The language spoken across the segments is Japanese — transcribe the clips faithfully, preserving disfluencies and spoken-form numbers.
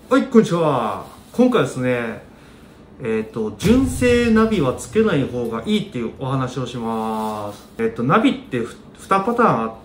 はい、こんにちは。今回ですね、えっと、純正ナビはつけない方がいいっていうお話をします。えっと、ナビってにパターンあって、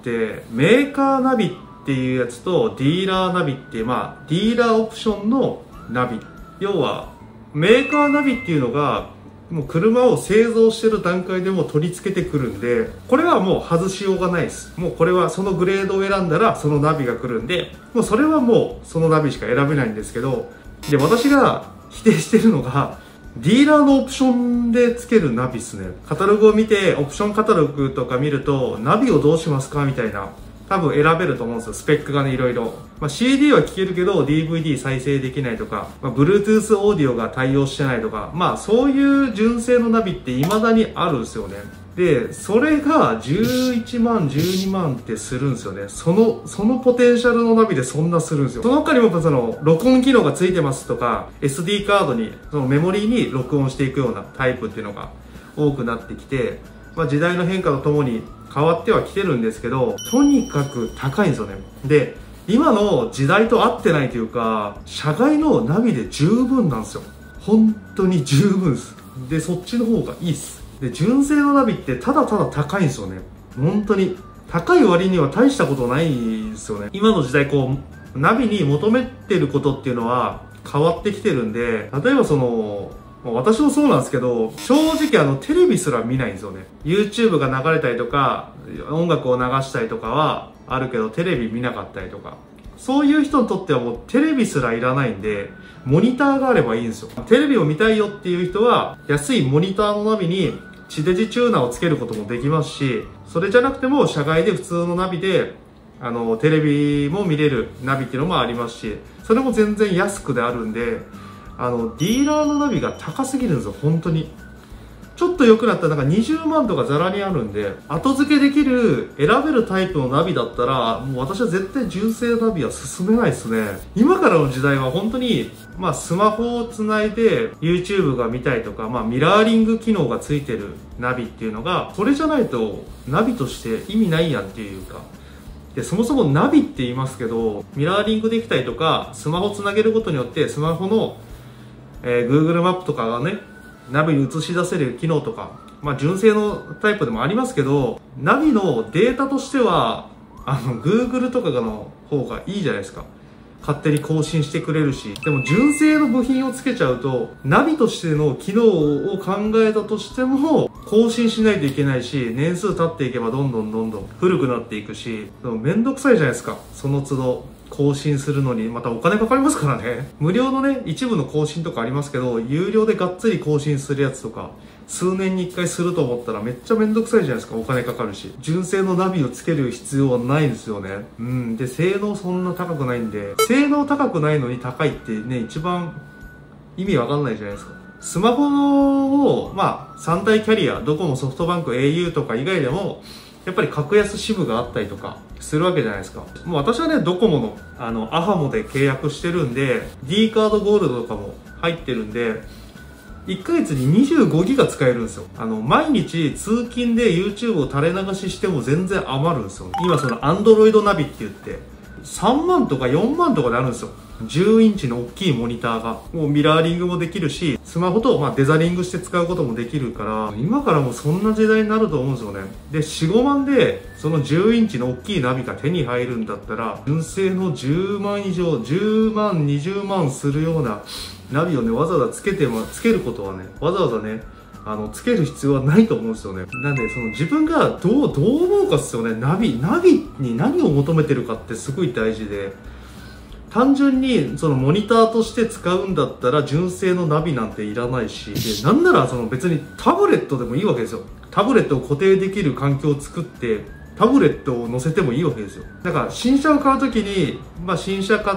メーカーナビっていうやつとディーラーナビっていう、まあ、ディーラーオプションのナビ。要は、メーカーナビっていうのが、もう車を製造してる段階でも取り付けてくるんで、これはもう外しようがないです。もうこれはそのグレードを選んだらそのナビが来るんで、もうそれはもうそのナビしか選べないんですけど、で、私が否定してるのが、ディーラーのオプションで付けるナビですね。カタログを見て、オプションカタログとか見ると、ナビをどうしますかみたいな。多分選べると思うんですよ。スペックがね、いろいろ。まあ、シーディー は聴けるけど ディーブイディー 再生できないとか、まあ、Bluetooth オーディオが対応してないとか、まあそういう純正のナビって未だにあるんですよね。で、それがじゅういちまん、じゅうにまんってするんですよね。その、そのポテンシャルのナビでそんなするんですよ。その他にもその、録音機能がついてますとか、エスディー カードに、そのメモリーに録音していくようなタイプっていうのが多くなってきて、まあ時代の変化とともに変わってはきてるんですけど、とにかく高いんですよね。で、今の時代と合ってないというか、社外のナビで十分なんですよ。本当に十分です。で、そっちの方がいいっす。で、純正のナビってただただ高いんですよね。本当に。高い割には大したことないんですよね。今の時代こう、ナビに求めてることっていうのは変わってきてるんで、例えばその、私もそうなんですけど、正直あのテレビすら見ないんですよね。YouTube が流れたりとか、音楽を流したりとかはあるけど、テレビ見なかったりとか。そういう人にとってはもうテレビすらいらないんで、モニターがあればいいんですよ。テレビを見たいよっていう人は、安いモニターのナビに地デジチューナーをつけることもできますし、それじゃなくても社外で普通のナビで、あの、テレビも見れるナビっていうのもありますし、それも全然安くであるんで、あの、ディーラーのナビが高すぎるんですよ、本当に。ちょっと良くなったらなんかにじゅうまんとかザラにあるんで、後付けできる、選べるタイプのナビだったら、もう私は絶対純正ナビは進めないですね。今からの時代は本当に、まあスマホをつないで YouTube が見たいとか、まあミラーリング機能がついてるナビっていうのが、それじゃないとナビとして意味ないやんっていうか、で、そもそもナビって言いますけど、ミラーリングできたりとか、スマホつなげることによってスマホのえー、Google マップとかがね、ナビに映し出せる機能とか、まあ純正のタイプでもありますけど、ナビのデータとしては、あの、Google とかの方がいいじゃないですか。勝手に更新してくれるし。でも純正の部品をつけちゃうと、ナビとしての機能を考えたとしても、更新しないといけないし、年数経っていけばどんどんどんどん古くなっていくし、でもめんどくさいじゃないですか。その都度。更新するのにまたお金かかりますからね。無料のね、一部の更新とかありますけど、有料でがっつり更新するやつとか、数年に一回すると思ったらめっちゃめんどくさいじゃないですか。お金かかるし。純正のナビをつける必要はないんですよね。うん。で、性能そんな高くないんで、性能高くないのに高いってね、一番意味わかんないじゃないですか。スマホを、まあ、三大キャリア、ドコモ、ソフトバンク、au とか以外でも、やっぱり格安支部があったりとかするわけじゃないですか。もう私はね、ドコモの、あの、アハモで契約してるんで、D カードゴールドとかも入ってるんで、いっかげつににじゅうごギガ使えるんですよ。あの、毎日通勤で YouTube を垂れ流ししても全然余るんですよ。今その Android ナビって言って、さんまんとかよんまんとかであるんですよ。じゅうインチの大きいモニターが。もうミラーリングもできるし、スマホとまあデザリングして使うこともできるから、今からもうそんな時代になると思うんですよね。で、よん、ごまんで、そのじゅうインチの大きいナビが手に入るんだったら、純正のじゅうまん以上、じゅうまん、にじゅうまんするようなナビをね、わざわざつけても、つけることはね、わざわざね、あの、つける必要はないと思うんですよね。なんで、その自分がどう、どう思うかっすよね。ナビ、ナビに何を求めてるかってすごい大事で、単純にそのモニターとして使うんだったら純正のナビなんていらないし、でなんならその別にタブレットでもいいわけですよ。タブレットを固定できる環境を作って、タブレットを載せてもいいわけですよ。だから新車を買うときに、まあ新車買って、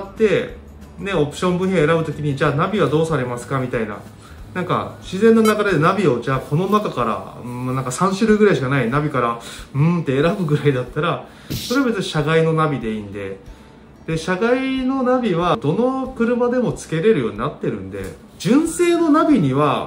ね、オプション部品を選ぶときに、じゃあナビはどうされますかみたいな。なんか自然な流れでナビをじゃあこの中から、うん、なんかさんしゅるいぐらいしかないナビからうーんって選ぶぐらいだったら、それは別に社外のナビでいいんで、で、社外のナビはどの車でもつけれるようになってるんで、純正のナビには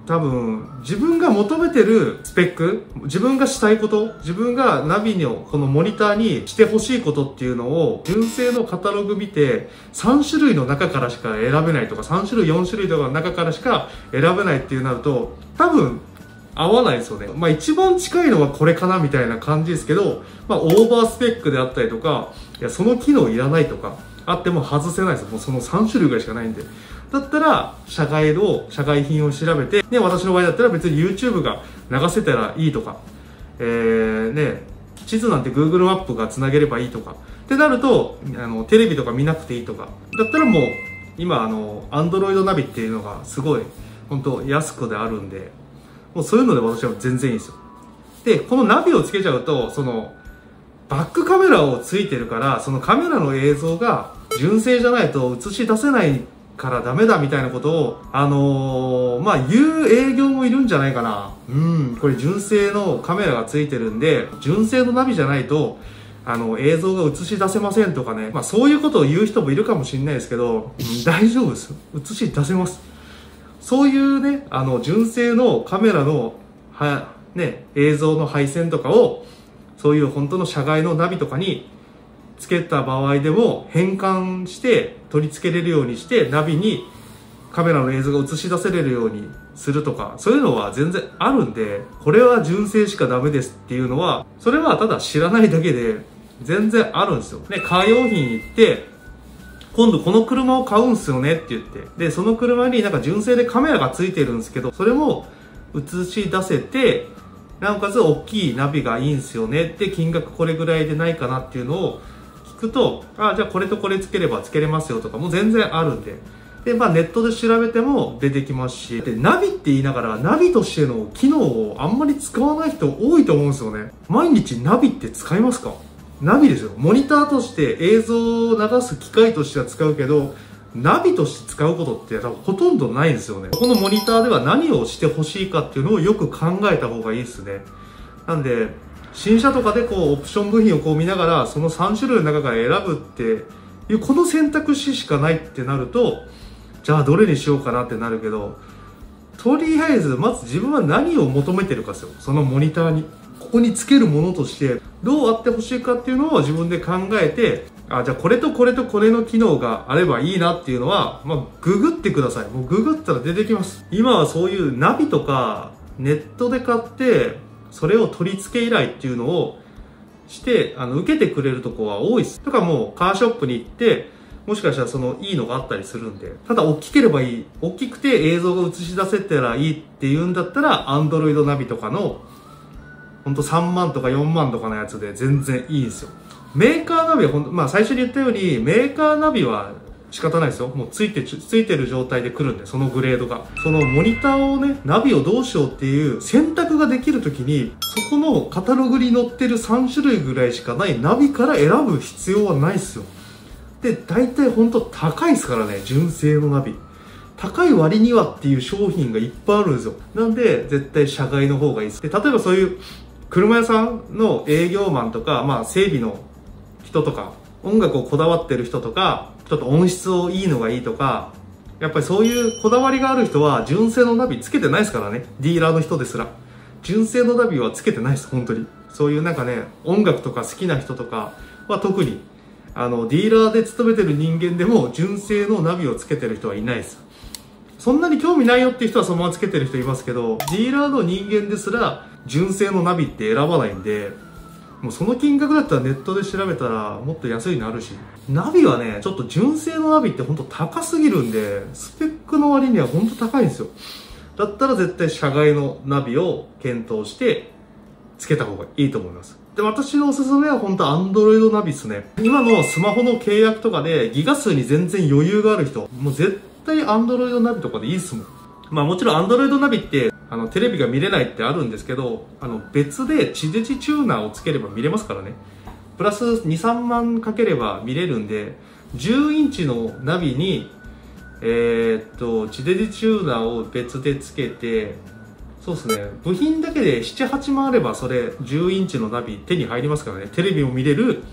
多分自分が求めてるスペック、自分がしたいこと、自分がナビのこのモニターにしてほしいことっていうのを純正のカタログ見てさん種類の中からしか選べないとか、さん種類よん種類とかの中からしか選べないっていうなると多分合わないですよね。まあ一番近いのはこれかなみたいな感じですけど、まあオーバースペックであったりとか、いやその機能いらないとかあっても外せないですよ。もうそのさん種類ぐらいしかないんで。だったら、社外の、社外品を調べて、ね、私の場合だったら別に YouTube が流せたらいいとか、えー、ね、地図なんて Google マップが繋げればいいとか、ってなると、あの、テレビとか見なくていいとか、だったらもう、今、あの、Android ナビっていうのがすごい、本当安くであるんで、もうそういうので私は全然いいですよ。で、このナビをつけちゃうと、その、バックカメラをついてるから、そのカメラの映像が純正じゃないと映し出せないからダメだみたいなことを、あのー、まあ、言う営業もいるんじゃないかな。うん、これ純正のカメラがついてるんで、純正のナビじゃないと、あの、映像が映し出せませんとかね。まあ、そういうことを言う人もいるかもしれないですけど、うん、大丈夫です。映し出せます。そういうね、あの、純正のカメラの、は、ね、映像の配線とかを、そういう本当の社外のナビとかに、つけた場合でも変換して取り付けれるようにしてナビにカメラの映像が映し出せれるようにするとか、そういうのは全然あるんで、これは純正しかダメですっていうのは、それはただ知らないだけで全然あるんですよ。ね、カー用品行って、今度この車を買うんすよねって言って、で、その車になんか純正でカメラがついてるんですけど、それも映し出せて、なおかつ大きいナビがいいんすよねって、金額これぐらいでないかなっていうのを聞くと、あ、じゃあこれとこれつければつけれますよとかも全然あるんで。で、まあネットで調べても出てきますし、で、ナビって言いながらナビとしての機能をあんまり使わない人多いと思うんですよね。毎日ナビって使いますか？ナビですよ。モニターとして映像を流す機械としては使うけど、ナビとして使うことって多分ほとんどないんですよね。このモニターでは何をしてほしいかっていうのをよく考えた方がいいですね。なんで、新車とかでこうオプション部品をこう見ながらそのさん種類の中から選ぶっていうこの選択肢しかないってなると、じゃあどれにしようかなってなるけど、とりあえずまず自分は何を求めてるかですよ。そのモニターにここにつけるものとしてどうあってほしいかっていうのを自分で考えて、あ、じゃあこれとこれとこれの機能があればいいなっていうのは、まあ、ググってください。もうググったら出てきます。今はそういうナビとかネットで買ってそれを取り付け依頼っていうのをしてあの受けてくれるとこは多いです。とかもうカーショップに行ってもしかしたらそのいいのがあったりするんで、ただ大きければいい、大きくて映像が映し出せたらいいっていうんだったら Android ナビとかのほんとさんまんとかよんまんとかのやつで全然いいですよ。メーカーナビはほんと、まあ最初に言ったようにメーカーナビは仕方ないですよ。もうついて、ついてる状態で来るんで、そのグレードが。そのモニターをね、ナビをどうしようっていう選択ができるときに、そこのカタログに載ってるさん種類ぐらいしかないナビから選ぶ必要はないですよ。で、大体ほんと高いですからね、純正のナビ。高い割にはっていう商品がいっぱいあるんですよ。なんで、絶対社外の方がいいです。で、例えばそういう車屋さんの営業マンとか、まあ整備の人とか、音楽をこだわってる人とか、ちょっと音質をいいのがいいとか、やっぱりそういうこだわりがある人は純正のナビつけてないですからね。ディーラーの人ですら。純正のナビはつけてないです、本当に。そういうなんかね、音楽とか好きな人とかは特に、あの、ディーラーで勤めてる人間でも純正のナビをつけてる人はいないです。そんなに興味ないよっていう人はそのままつけてる人いますけど、ディーラーの人間ですら純正のナビって選ばないんで、もうその金額だったらネットで調べたらもっと安いのあるし。ナビはね、ちょっと純正のナビってほんと高すぎるんで、スペックの割にはほんと高いんですよ。だったら絶対社外のナビを検討してつけた方がいいと思います。で、私のおすすめはほんと Android ナビっすね。今のスマホの契約とかでギガ数に全然余裕がある人、もう絶対 Android ナビとかでいいっすもん。まあもちろん Android ナビってあのテレビが見れないってあるんですけど、あの別で地デジチューナーをつければ見れますからね。プラスに、さんまんかければ見れるんで、じゅうインチのナビに、えー、っと、地デジチューナーを別でつけて、そうですね、部品だけでなな、はちまんあればそれじゅうインチのナビ手に入りますからね。テレビも見れる、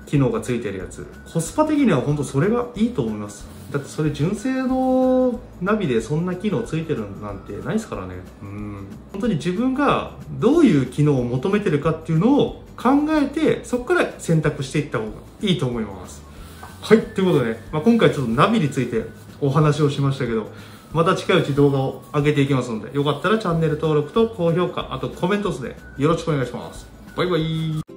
機能がついてるやつ、コスパ的には本当それがいいと思います。だってそれ純正のナビでそんな機能ついてるなんてないですからね。うん本当に自分がどういう機能を求めてるかっていうのを考えて、そこから選択していった方がいいと思います。はい、ということでね、まあ、今回ちょっとナビについてお話をしましたけど、また近いうち動画を上げていきますので、よかったらチャンネル登録と高評価、あとコメントですね、よろしくお願いします。バイバイ。